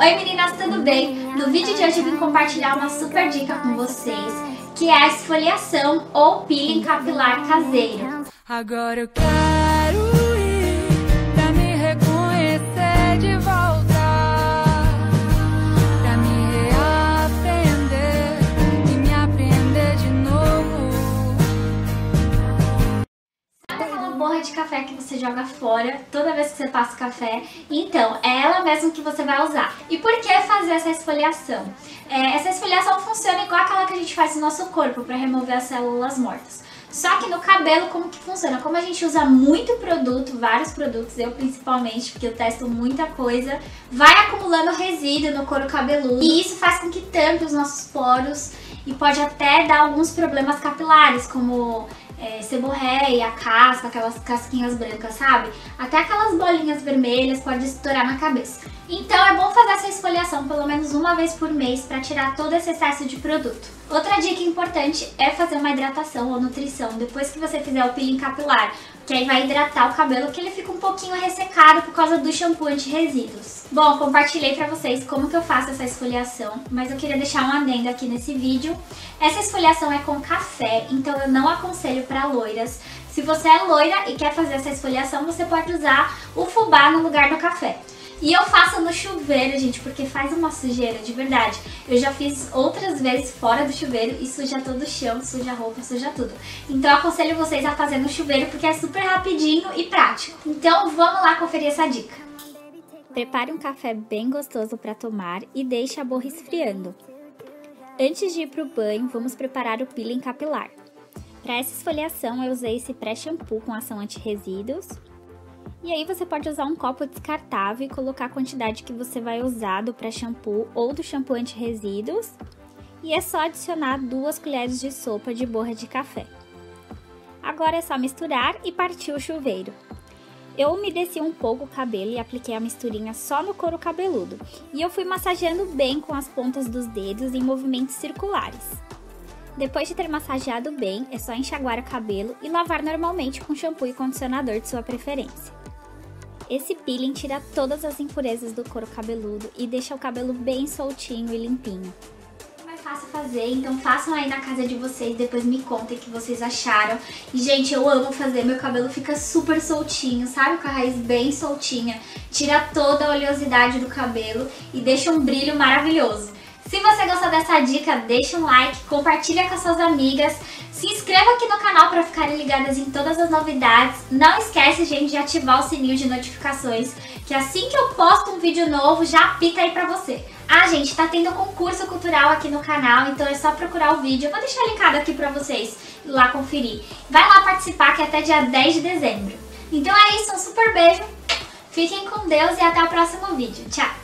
Oi meninas, tudo bem? No vídeo de hoje eu vim compartilhar uma super dica com vocês, que é a esfoliação ou peeling capilar caseiro. Agora eu quero ir pra me reconhecer de volta, pra me reaprender e me aprender de novo. Sabe aquela borra de café que você joga fora toda vez que você passa o café? Então, é ela mesmo que você vai usar. E por que fazer essa esfoliação? Essa esfoliação funciona igual aquela que a gente faz no nosso corpo para remover as células mortas. Só que no cabelo, como que funciona? Como a gente usa muito produto, vários produtos, eu principalmente, porque eu testo muita coisa, vai acumulando resíduo no couro cabeludo e isso faz com que tampe os nossos poros e pode até dar alguns problemas capilares, como seborreia, caspa, aquelas casquinhas brancas, sabe? Até aquelas bolinhas vermelhas pode estourar na cabeça. Então é bom fazer essa esfoliação pelo menos uma vez por mês para tirar todo esse excesso de produto. Outra dica importante é fazer uma hidratação ou nutrição depois que você fizer o peeling capilar, que aí vai hidratar o cabelo, que ele fica um pouquinho ressecado por causa do shampoo anti-resíduos. Bom, compartilhei pra vocês como que eu faço essa esfoliação, mas eu queria deixar um adendo aqui nesse vídeo. Essa esfoliação é com café, então eu não aconselho pra loiras. Se você é loira e quer fazer essa esfoliação, você pode usar o fubá no lugar do café. E eu faço no chuveiro, gente, porque faz uma sujeira, de verdade. Eu já fiz outras vezes fora do chuveiro e suja todo o chão, suja a roupa, suja tudo. Então eu aconselho vocês a fazer no chuveiro porque é super rapidinho e prático. Então vamos lá conferir essa dica. Prepare um café bem gostoso para tomar e deixe a borra esfriando. Antes de ir para o banho, vamos preparar o peeling capilar. Para essa esfoliação eu usei esse pré-shampoo com ação anti-resíduos. E aí você pode usar um copo descartável e colocar a quantidade que você vai usar do pré-shampoo ou do shampoo anti-resíduos. E é só adicionar 2 colheres de sopa de borra de café. Agora é só misturar e partir o chuveiro. Eu umedeci um pouco o cabelo e apliquei a misturinha só no couro cabeludo. E eu fui massageando bem com as pontas dos dedos em movimentos circulares. Depois de ter massageado bem, é só enxaguar o cabelo e lavar normalmente com shampoo e condicionador de sua preferência. Esse peeling tira todas as impurezas do couro cabeludo e deixa o cabelo bem soltinho e limpinho. É mais fácil fazer, então façam aí na casa de vocês, depois me contem o que vocês acharam. E gente, eu amo fazer, meu cabelo fica super soltinho, sabe? Com a raiz bem soltinha, tira toda a oleosidade do cabelo e deixa um brilho maravilhoso. Se você gostou dessa dica, deixa um like, compartilha com as suas amigas, se inscreva aqui no canal para ficarem ligadas em todas as novidades. Não esquece, gente, de ativar o sininho de notificações, que assim que eu posto um vídeo novo, já apita aí pra você. Ah, gente, tá tendo concurso cultural aqui no canal, então é só procurar o vídeo. Eu vou deixar linkado aqui pra vocês ir lá conferir. Vai lá participar, que é até dia 10 de dezembro. Então é isso, um super beijo, fiquem com Deus e até o próximo vídeo. Tchau!